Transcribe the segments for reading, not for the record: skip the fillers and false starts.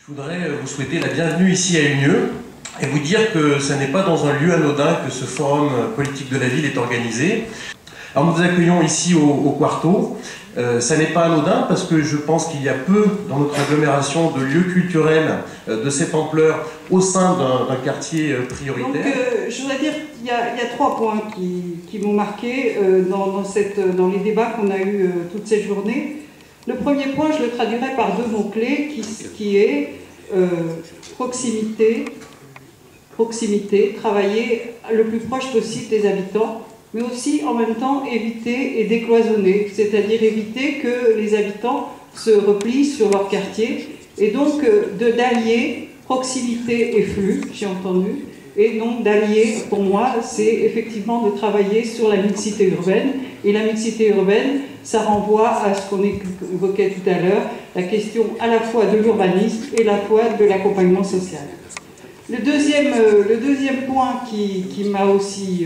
Je voudrais vous souhaiter la bienvenue ici à Unieux et vous dire que ce n'est pas dans un lieu anodin que ce forum politique de la ville est organisé. Alors nous vous accueillons ici au Quarto. Ça n'est pas anodin parce que je pense qu'il y a peu dans notre agglomération de lieux culturels de cette ampleur au sein d'un quartier prioritaire. Donc, je voudrais dire qu'il y a 3 points qui m'ont marqué dans les débats qu'on a eus toute cette journée. Le premier point, je le traduirai par 2 mots-clés qui est proximité, travailler le plus proche possible des habitants, mais aussi en même temps éviter et décloisonner, c'est-à-dire éviter que les habitants se replient sur leur quartier, et donc d'allier proximité et flux, j'ai entendu, et donc d'allier, pour moi, c'est effectivement de travailler sur la mixité urbaine, et la mixité urbaine, ça renvoie à ce qu'on évoquait tout à l'heure, la question à la fois de l'urbanisme et à la fois de l'accompagnement social. Le deuxième point qui m'a aussi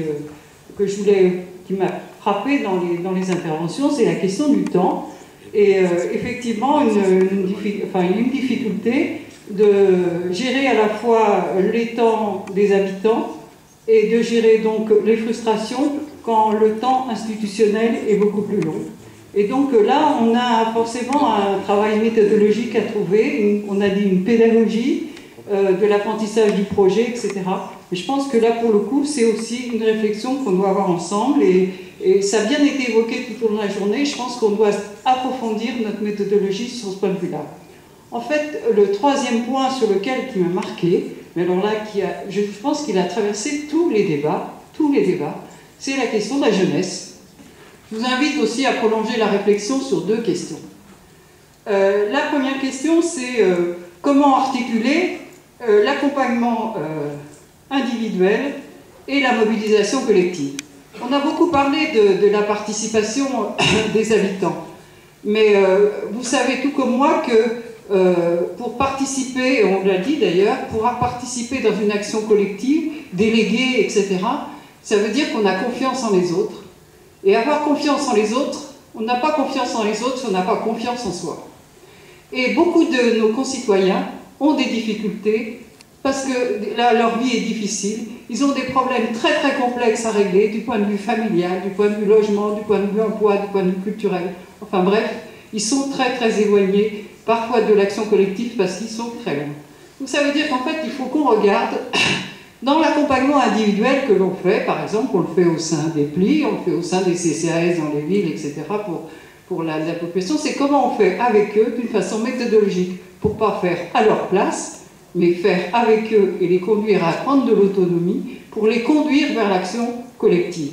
qui m'a frappé dans les interventions, c'est la question du temps. Et effectivement, une difficulté de gérer à la fois les temps des habitants et de gérer donc les frustrations quand le temps institutionnel est beaucoup plus long. Et donc là, on a forcément un travail méthodologique à trouver, on a dit une pédagogie de l'apprentissage du projet, etc. Mais je pense que là, pour le coup, c'est aussi une réflexion qu'on doit avoir ensemble et ça a bien été évoqué tout au long de la journée. Je pense qu'on doit approfondir notre méthodologie sur ce point de vue-là. En fait, le 3e point sur lequel qui m'a marqué, mais alors là, je pense qu'il a traversé tous les débats, c'est la question de la jeunesse. Je vous invite aussi à prolonger la réflexion sur 2 questions. La première question, c'est comment articuler l'accompagnement individuel et la mobilisation collective. On a beaucoup parlé de la participation des habitants, mais vous savez tout comme moi que pour participer, on l'a dit d'ailleurs, pour participer dans une action collective, déléguer, etc., ça veut dire qu'on a confiance en les autres. Et avoir confiance en les autres, on n'a pas confiance en les autres si on n'a pas confiance en soi. Et beaucoup de nos concitoyens ont des difficultés parce que leur vie est difficile. Ils ont des problèmes très très complexes à régler du point de vue familial, du point de vue logement, du point de vue emploi, du point de vue culturel. Enfin bref, ils sont très très éloignés parfois de l'action collective parce qu'ils sont très loin. Donc ça veut dire qu'en fait il faut qu'on regarde dans l'accompagnement individuel que l'on fait, par exemple on le fait au sein des PLI, on le fait au sein des CCAS dans les villes, etc. pour la population, c'est comment on fait avec eux d'une façon méthodologique pour ne pas faire à leur place, mais faire avec eux et les conduire à prendre de l'autonomie pour les conduire vers l'action collective.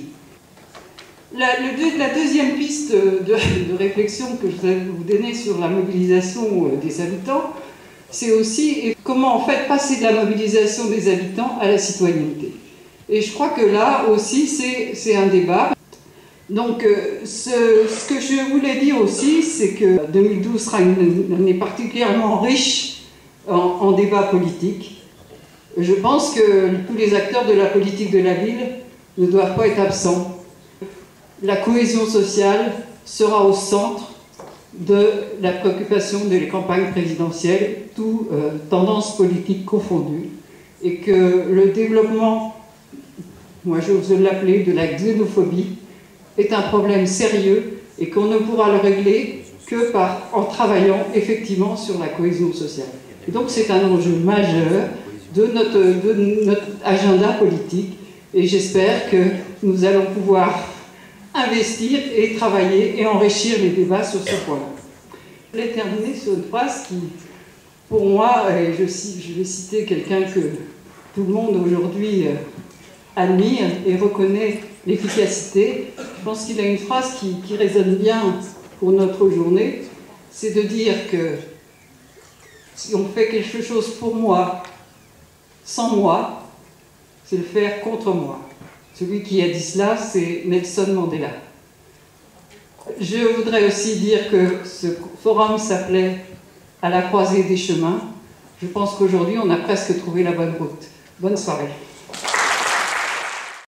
La deuxième piste de réflexion que je voudrais vous donner sur la mobilisation des habitants, c'est aussi comment en fait passer de la mobilisation des habitants à la citoyenneté. Et je crois que là aussi c'est un débat. Donc ce que je voulais dire aussi, c'est que 2012 sera une année particulièrement riche en débat politique. Je pense que tous les acteurs de la politique de la ville ne doivent pas être absents. La cohésion sociale sera au centre de la préoccupation des campagnes présidentielles, toutes tendances politiques confondues, et que le développement, moi j'ose l'appeler, de la xénophobie, est un problème sérieux et qu'on ne pourra le régler que en travaillant effectivement sur la cohésion sociale. Et donc c'est un enjeu majeur de notre agenda politique et j'espère que nous allons pouvoir investir et travailler et enrichir les débats sur ce point-là. Je vais terminer sur une phrase qui, pour moi, et je vais citer quelqu'un que tout le monde aujourd'hui admire et reconnaît l'efficacité. Je pense qu'il a une phrase qui résonne bien pour notre journée, c'est de dire que si on fait quelque chose pour moi, sans moi, c'est le faire contre moi. Celui qui a dit cela, c'est Nelson Mandela. Je voudrais aussi dire que ce forum s'appelait « À la croisée des chemins ». Je pense qu'aujourd'hui, on a presque trouvé la bonne route. Bonne soirée.